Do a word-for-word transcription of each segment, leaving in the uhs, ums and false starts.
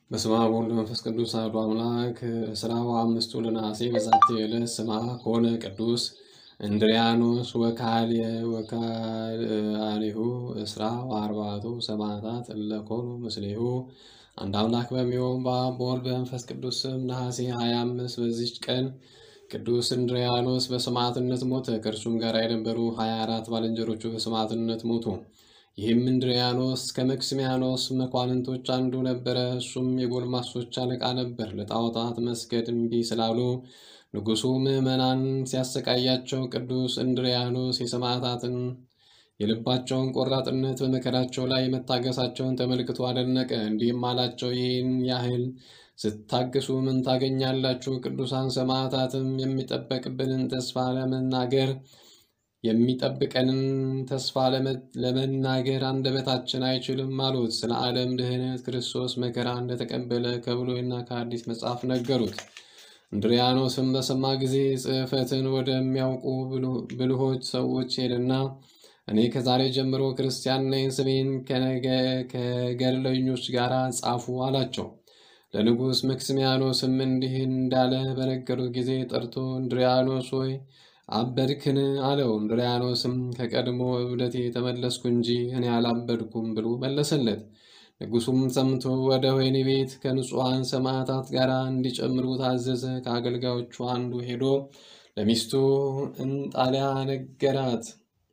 በስመ አብ ወወልድ ወመንፈስ ቅዱስ አሐዱ አምላክ። እስራሁ አምስቱ ለነሐሴ በዛቲ ዕለት ስማ ኮነ ቅዱስ እንድርያኖስ ወካልየ ወካልአሊሁ እስራ ወአርባዕቱ ሰማዕታት እለ ኮኑ ምስሌሁ። አንድ አምላክ በሚሆን በአብ በወልድ በመንፈስ ቅዱስ ስም ነሐሴ ሃያ አምስት በዚች ቀን ቅዱስ እንድርያኖስ በሰማዕትነት ሞተ። ከእርሱም ጋር የነበሩ ሃያ አራት ባልንጀሮቹ በሰማዕትነት ሞቱ። ይህም እንድርያኖስ ከመክስሚያኖስ መኳንንቶች አንዱ ነበረ። እሱም የጎልማሶች አለቃ ነበር። ለጣዖታት መስገድ እምቢ ስላሉ ንጉሡ ምዕመናን ሲያሰቃያቸው ቅዱስ እንድርያኖስ የሰማዕታትን የልባቸውን ቆራጥነት በመከራቸው ላይ መታገሳቸውን ተመልክቶ አደነቀ። እንዲህም አላቸው፣ ይህን ያህል ስታገሱ ምን ታገኛላችሁ? ቅዱሳን ሰማዕታትም የሚጠበቅብንን ተስፋ ለመናገር የሚጠብቀንን ተስፋ ለመናገር አንደበታችን አይችልም አሉት። ስለ ዓለም ድህነት ክርስቶስ መከራ እንደተቀበለ ከብሉይና ከአዲስ መጽሐፍ ነገሩት። እንድርያኖስም በሰማ ጊዜ ጽሕፈትን ወደሚያውቁ ብልሆች ሰዎች ሄደና እኔ ከዛሬ ጀምሮ ክርስቲያን ነኝ፣ ስሜን ከገድለኞች ጋር ጻፉ አላቸው። ለንጉሥ መክስሚያኖስም እንዲህ እንዳለ በነገሩት ጊዜ ጠርቶ እንድርያኖስ ሆይ አበድክን አለው። እንድርያኖስም ከቀድሞ እብደቴ ተመለስኩ እንጂ እኔ አላበድኩም ብሎ መለሰለት። ንጉሡም ሰምቶ ወደ ወህኒ ቤት ከንጹሐን ሰማዕታት ጋር እንዲጨምሩ ታዘዘ። ከአገልጋዮቹ አንዱ ሄዶ ለሚስቱ እንጣሊያ ነገራት።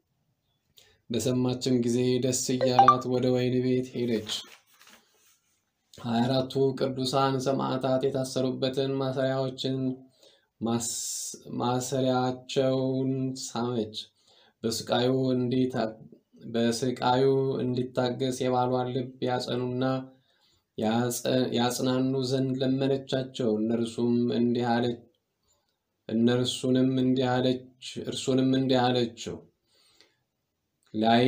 በሰማችም ጊዜ ደስ እያላት ወደ ወህኒ ቤት ሄደች። ሀያ አራቱ ቅዱሳን ሰማዕታት የታሰሩበትን ማሰሪያዎችን ማሰሪያቸውን ሳመች። በስቃዩ በስቃዩ እንዲታገስ የባሏን ልብ ያጸኑና ያጽናኑ ዘንድ ለመነቻቸው። እነርሱም እንዲህ አለች እነርሱንም እንዲህ አለች እርሱንም እንዲህ አለችው፣ ላይ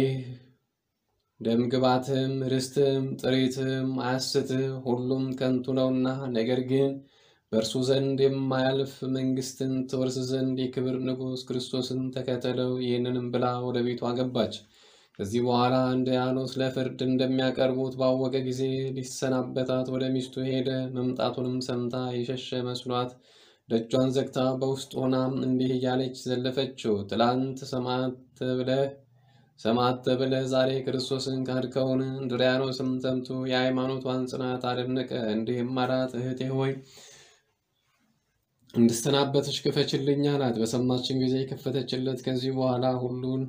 ደምግባትም ርስትም ጥሪትም አያስትህ፣ ሁሉም ከንቱ ነውና፣ ነገር ግን በእርሱ ዘንድ የማያልፍ መንግስትን ትወርስ ዘንድ የክብር ንጉሥ ክርስቶስን ተከተለው። ይህንንም ብላ ወደ ቤቱ አገባች። ከዚህ በኋላ እንድርያኖስ ለፍርድ እንደሚያቀርቡት ባወቀ ጊዜ ሊሰናበታት ወደ ሚስቱ ሄደ። መምጣቱንም ሰምታ የሸሸ መስሏት ደጇን ዘግታ በውስጥ ሆና እንዲህ እያለች ዘለፈችው፣ ትላንት ሰማዕት ብለህ ዛሬ ክርስቶስን ካድከውን? እንድርያኖስም ሰምቶ የሃይማኖቷን ጽናት አደነቀ። እንዲህም አላት፣ እህቴ ሆይ እንድስተናበትሽ ክፈችልኝ አላት። በሰማችን ጊዜ ከፈተችለት። ከዚህ በኋላ ሁሉን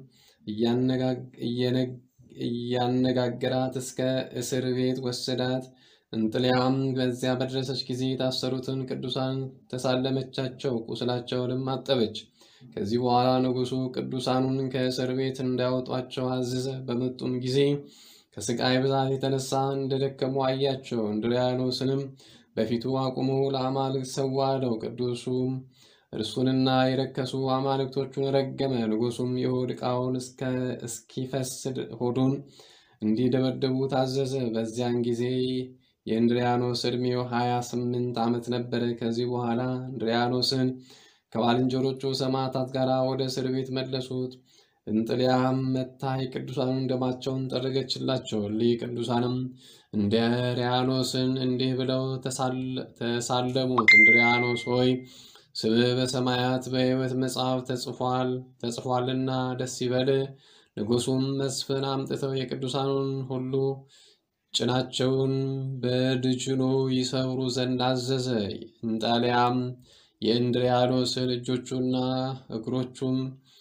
እያነጋገራት እስከ እስር ቤት ወሰዳት። እንጥሊያም በዚያ በደረሰች ጊዜ የታሰሩትን ቅዱሳን ተሳለመቻቸው፣ ቁስላቸውንም አጠበች። ከዚህ በኋላ ንጉሡ ቅዱሳኑን ከእስር ቤት እንዳያወጧቸው አዘዘ። በመጡም ጊዜ ከስቃይ ብዛት የተነሳ እንደደከሙ አያቸው። እንድርያኖስንም በፊቱ አቁሞ ለአማልክት ሰዋ አለው። ቅዱሱም እርሱንና የረከሱ አማልክቶቹን ረገመ። ንጉሡም የሆድ ዕቃውን እስኪፈስ ሆዱን እንዲደበደቡ ታዘዘ። በዚያን ጊዜ የእንድርያኖስ ዕድሜው ሀያ ስምንት ዓመት ነበረ። ከዚህ በኋላ እንድርያኖስን ከባልንጀሮቹ ሰማዕታት ጋር ወደ እስር ቤት መለሱት። እንጥሊያም መታ የቅዱሳኑን ደማቸውን ጠረገችላቸው። እሊህ ቅዱሳንም እንድርያኖስን እንዲህ ብለው ተሳለሙት፣ እንድርያኖስ ሆይ ስምህ በሰማያት በሕይወት መጽሐፍ ተጽፏልና ደስ ይበልህ። ንጉሡም መስፍን አምጥተው የቅዱሳኑን ሁሉ ጭናቸውን በድጅኖ ይሰብሩ ዘንድ አዘዘ። እንጣሊያም የእንድርያኖስን እጆቹና እግሮቹም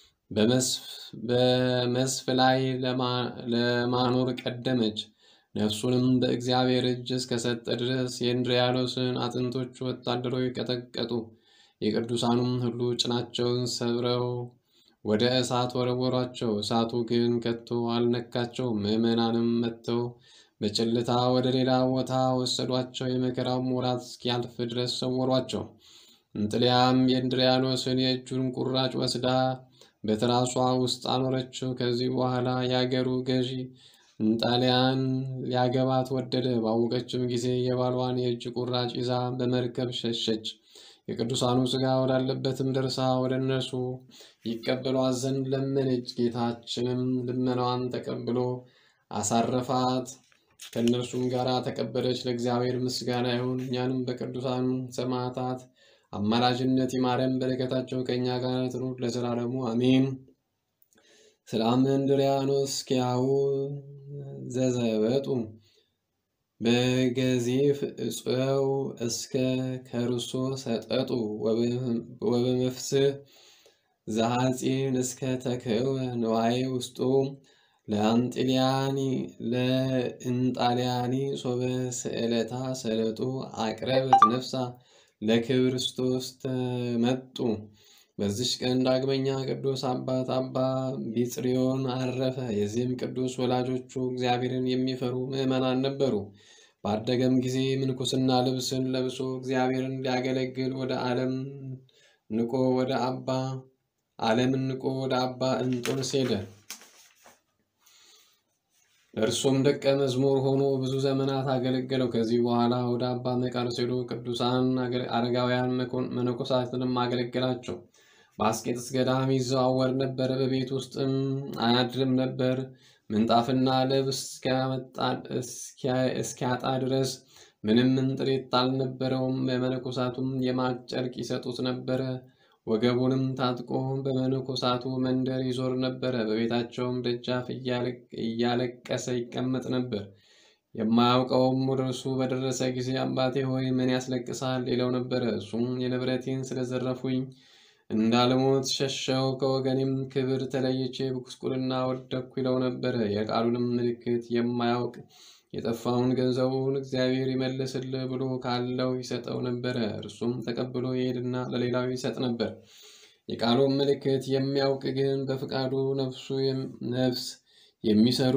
በመስፍ ላይ ለማኖር ቀደመች። ነፍሱንም በእግዚአብሔር እጅ እስከሰጠ ድረስ የእንድርያኖስን አጥንቶች ወታደሮች ቀጠቀጡ። የቅዱሳኑም ሁሉ ጭናቸውን ሰብረው ወደ እሳት ወረወሯቸው። እሳቱ ግን ከቶ አልነካቸውም። ምዕመናንም መጥተው በጭልታ ወደ ሌላ ቦታ ወሰዷቸው። የመከራው ወራት እስኪያልፍ ድረስ ሰወሯቸው። እንጥሊያም የእንድርያኖስን የእጁን ቁራጭ ወስዳ በትራሷ ውስጥ አኖረችው። ከዚህ በኋላ የአገሩ ገዢ እንጣሊያን ሊያገባት ወደደ። ባወቀችም ጊዜ የባሏን የእጅ ቁራጭ ይዛ በመርከብ ሸሸች። የቅዱሳኑ ሥጋ ወዳለበትም ደርሳ ወደ እነርሱ ይቀበሏት ዘንድ ለመነች። ጌታችንም ልመናዋን ተቀብሎ አሳረፋት። ከእነርሱም ጋር ተቀበለች። ለእግዚአብሔር ምስጋና ይሁን። እኛንም በቅዱሳን ሰማዕታት አማላጅነት ይማረን። በረከታቸው ከእኛ ጋር ትኑር ለዘላለሙ አሜን። ስለ አመንድሪያኖስ ኪያሁ ዘዘበጡ በገዚፍ እጽው እስከ ከርሶ ሰጠጡ ወበመፍስህ ዘሐፂን እስከ ተክህወ ንዋይ ውስጡ ለአንጥሊያኒ ለእንጣሊያኒ ሶበ ስዕለታ ሰለጡ አቅረበት ነፍሳ ለክርስቶስ ተመጡ። በዚች ቀን ዳግመኛ ቅዱስ አባት አባ ቢጽሪዮን አረፈ። የዚህም ቅዱስ ወላጆቹ እግዚአብሔርን የሚፈሩ ምዕመናን ነበሩ። ባደገም ጊዜ ምንኩስና ልብስን ለብሶ እግዚአብሔርን ሊያገለግል ወደ ዓለም ንቆ ወደ አባ ዓለምን ንቆ ወደ አባ እንጦንስ ሄደ። እርሱም ደቀ መዝሙር ሆኖ ብዙ ዘመናት አገለገለው። ከዚህ በኋላ ወደ አባ መቃርስ ሄዶ ቅዱሳን አረጋውያን መነኮሳትንም አገለገላቸው። በአስቄጥስ ገዳም ይዘዋወር ነበር። በቤት ውስጥም አያድርም ነበር። ምንጣፍና ልብስ እስኪያጣ ድረስ ምንም እንጥሪት አልነበረውም። በመነኮሳቱም የማቅ ጨርቅ ይሰጡት ነበረ። ወገቡንም ታጥቆ በመነኮሳቱ መንደር ይዞር ነበረ። በቤታቸውም ደጃፍ እያለቀሰ ይቀመጥ ነበር። የማያውቀውም ወደ እርሱ በደረሰ ጊዜ አባቴ ሆይ ምን ያስለቅሳል ይለው ነበረ። እሱም የንብረቴን ስለዘረፉኝ እንዳልሞት ሸሸው፣ ከወገኔም ክብር ተለይቼ በጉስቁልና ወደቅኩ ይለው ነበረ። የቃሉንም ምልክት የማያውቅ የጠፋውን ገንዘቡን እግዚአብሔር ይመልስልህ ብሎ ካለው ይሰጠው ነበረ። እርሱም ተቀብሎ ይሄድና ለሌላው ይሰጥ ነበር። የቃሉን ምልክት የሚያውቅ ግን በፈቃዱ ነፍሱ ነፍስ የሚሰሩ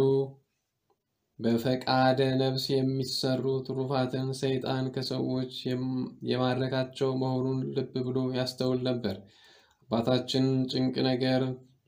በፈቃደ ነፍስ የሚሰሩ ትሩፋትን ሰይጣን ከሰዎች የማረካቸው መሆኑን ልብ ብሎ ያስተውል ነበር። አባታችን ጭንቅ ነገር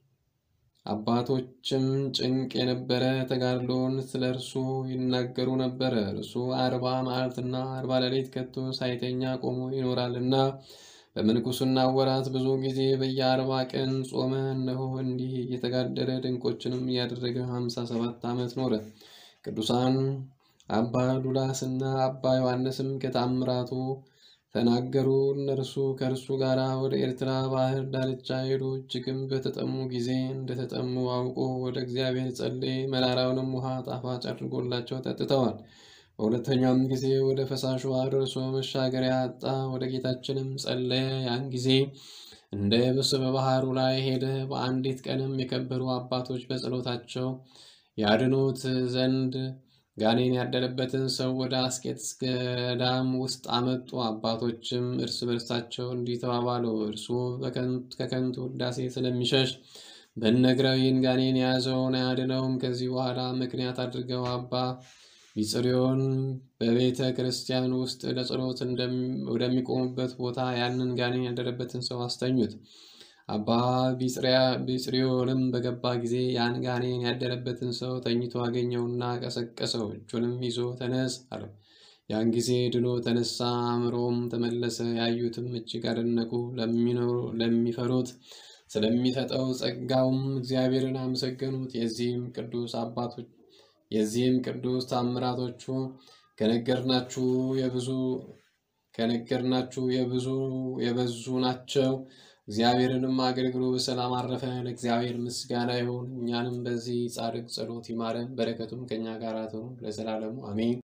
አባቶችም ጭንቅ የነበረ ተጋድሎን ስለ እርሱ ይናገሩ ነበር። እርሱ አርባ መዓልትና አርባ ሌሊት ከቶ ሳይተኛ ቆሞ ይኖራልና በምንኩስና ወራት ብዙ ጊዜ በየአርባ ቀን ጾመ። እነሆ እንዲህ እየተጋደለ ድንቆችንም እያደረገ ሀምሳ ሰባት ዓመት ኖረ። ቅዱሳን አባ ሉላስና አባ ዮሐንስም ከታምራቱ ተናገሩ። እነርሱ ከእርሱ ጋር ወደ ኤርትራ ባህር ዳርቻ ሄዱ። እጅግም በተጠሙ ጊዜ እንደተጠሙ አውቆ ወደ እግዚአብሔር ጸለየ። መራራውንም ውሃ ጣፋጭ አድርጎላቸው ጠጥተዋል። በሁለተኛውም ጊዜ ወደ ፈሳሽ ውሃ ደርሶ መሻገሪያ አጣ። ወደ ጌታችንም ጸለየ። ያን ጊዜ እንደ የብስ በባህሩ ላይ ሄደ። በአንዲት ቀንም የከበሩ አባቶች በጸሎታቸው ያድኑት ዘንድ ጋኔን ያደረበትን ሰው ወደ አስቄጥስ ገዳም ውስጥ አመጡ። አባቶችም እርስ በርሳቸው እንዲህ ተባባሉ፣ እርሱ ከከንቱ ውዳሴ ስለሚሸሽ ብንነግረው ይህን ጋኔን የያዘውን አያድነውም። ከዚህ በኋላ ምክንያት አድርገው አባ ቢጽሪዮን በቤተ ክርስቲያን ውስጥ ለጸሎት ወደሚቆሙበት ቦታ ያንን ጋኔን ያደረበትን ሰው አስተኙት። አባ ቢጽሪዮንም በገባ ጊዜ ያን ጋኔን ያደረበትን ሰው ተኝቶ አገኘውና ቀሰቀሰው። እጁንም ይዞ ተነስ አለው። ያን ጊዜ ድኖ ተነሳ፣ አእምሮም ተመለሰ። ያዩትም እጅግ አደነቁ። ለሚፈሩት ስለሚሰጠው ጸጋውም እግዚአብሔርን አመሰገኑት። የዚህም ቅዱስ አባቶች የዚህም ቅዱስ ታምራቶቹ ከነገርናችሁ የብዙ ከነገርናችሁ የብዙ የበዙ ናቸው። እግዚአብሔርንም አገልግሎ በሰላም አረፈ። ለእግዚአብሔር ምስጋና ይሁን። እኛንም በዚህ ጻድቅ ጸሎት ይማረን፣ በረከቱም ከኛ ጋር ትሁን ለዘላለሙ አሜን።